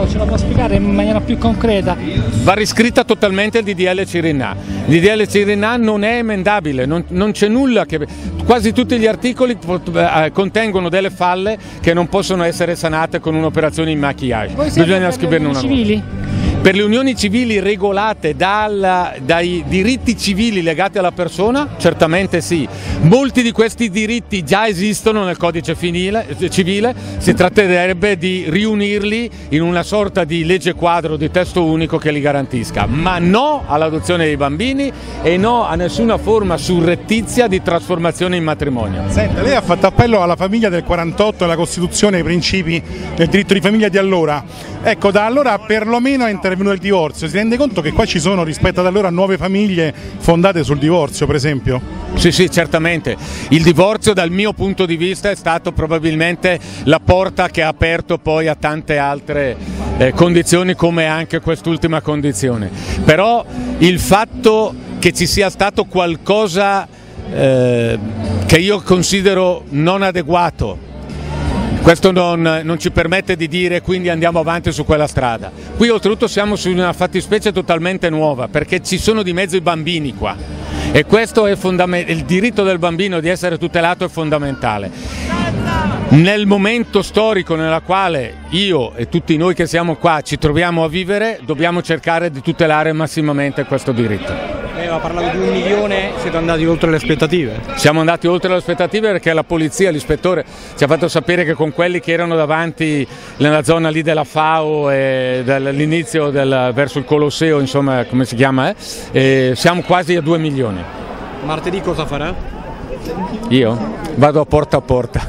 ce la può spiegare in maniera più concreta? Va riscritta totalmente il DDL Cirinnà. Il DDL Cirinnà non è emendabile, non c'è nulla che... Quasi tutti gli articoli contengono delle falle che non possono essere sanate con un'operazione in maquillage. Bisogna scriverne una nuova. Per le unioni civili regolate dai diritti civili legati alla persona, certamente sì. Molti di questi diritti già esistono nel codice civile, si tratterebbe di riunirli in una sorta di legge quadro, di testo unico che li garantisca, ma no all'adozione dei bambini e no a nessuna forma surrettizia di trasformazione in matrimonio. Senta, lei ha fatto appello alla famiglia del 48 e alla Costituzione e ai principi del diritto di famiglia di allora. Ecco, da allora perlomeno è intervenuto il divorzio. Si rende conto che qua ci sono rispetto ad allora nuove famiglie fondate sul divorzio, per esempio? Sì, sì, certamente. Il divorzio dal mio punto di vista è stato probabilmente la porta che ha aperto poi a tante altre condizioni, come anche quest'ultima condizione. Però il fatto che ci sia stato qualcosa che io considero non adeguato, questo non ci permette di dire quindi andiamo avanti su quella strada. Qui oltretutto siamo su una fattispecie totalmente nuova, perché ci sono di mezzo i bambini qua e questo è fondamentale. Il diritto del bambino di essere tutelato è fondamentale. Nel momento storico nella quale io e tutti noi che siamo qua ci troviamo a vivere, dobbiamo cercare di tutelare massimamente questo diritto. Lei aveva parlato di 1 milione, siete andati oltre le aspettative? Siamo andati oltre le aspettative perché la polizia, l'ispettore ci ha fatto sapere che con quelli che erano davanti nella zona lì della FAO e dall'inizio verso il Colosseo, insomma, come si chiama, siamo quasi a 2 milioni. Martedì cosa farà? Io? Vado a porta.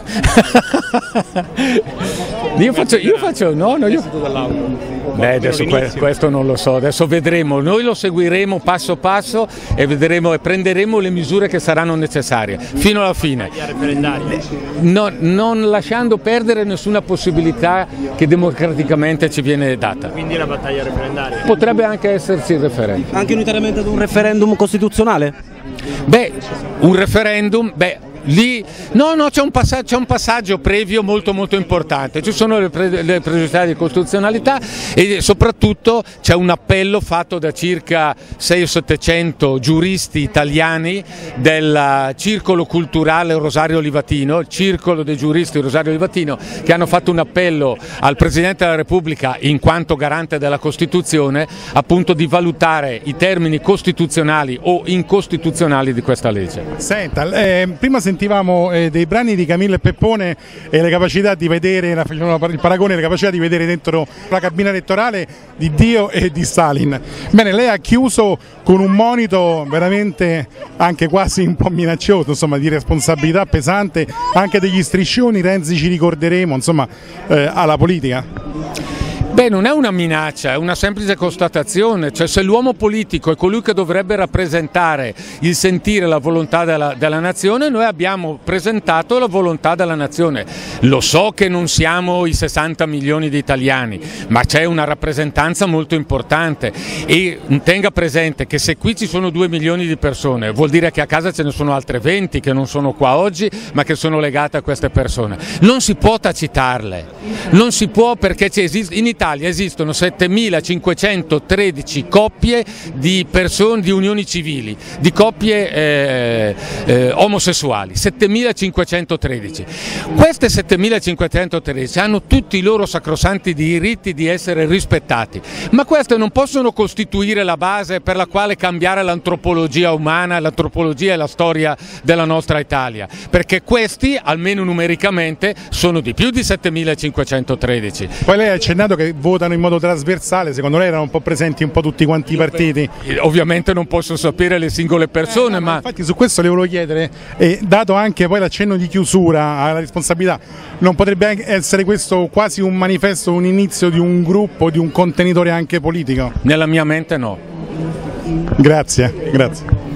Io faccio Beh, adesso questo non lo so, adesso vedremo, noi lo seguiremo passo passo e vedremo e prenderemo le misure che saranno necessarie fino alla fine, non lasciando perdere nessuna possibilità che democraticamente ci viene data. Quindi la battaglia referendaria? Potrebbe anche esserci il referendum. Anche unitariamente ad un referendum costituzionale? Beh, un referendum, lì c'è un passaggio previo molto importante, ci sono le pregiudiziali di costituzionalità e soprattutto c'è un appello fatto da circa 600-700 giuristi italiani del Circolo Culturale Rosario Livatino, il Circolo dei Giuristi Rosario Livatino, che hanno fatto un appello al Presidente della Repubblica in quanto garante della Costituzione, appunto di valutare i termini costituzionali o incostituzionali di questa legge. Senta, prima sentivamo dei brani di Camillo e Peppone e le capacità di vedere, facevano il paragone, le capacità di vedere dentro la cabina elettorale di Dio e di Stalin. Bene, lei ha chiuso con un monito veramente anche quasi un po' minaccioso, insomma, di responsabilità pesante, anche degli striscioni, Renzi ci ricorderemo, insomma, alla politica. Beh, non è una minaccia, è una semplice constatazione, cioè se l'uomo politico è colui che dovrebbe rappresentare il sentire, la volontà della nazione, noi abbiamo presentato la volontà della nazione. Lo so che non siamo i 60 milioni di italiani, ma c'è una rappresentanza molto importante e tenga presente che se qui ci sono 2 milioni di persone, vuol dire che a casa ce ne sono altre 20 che non sono qua oggi, ma che sono legate a queste persone. Non si può tacitarle, non si può, perché in Italia esistono 7.513 coppie di persone, di unioni civili, di coppie omosessuali, 7.513. Queste 7.513 hanno tutti i loro sacrosanti diritti di essere rispettati, ma queste non possono costituire la base per la quale cambiare l'antropologia umana, l'antropologia e la storia della nostra Italia, perché questi, almeno numericamente, sono di più di 7.513. Poi lei ha accennato che votano in modo trasversale, secondo lei erano un po' presenti un po' tutti quanti i partiti? Ovviamente non posso sapere le singole persone, ma infatti su questo le volevo chiedere, dato anche poi l'accenno di chiusura alla responsabilità, non potrebbe essere questo quasi un manifesto, un inizio di un gruppo, di un contenitore anche politico? Nella mia mente no. Grazie.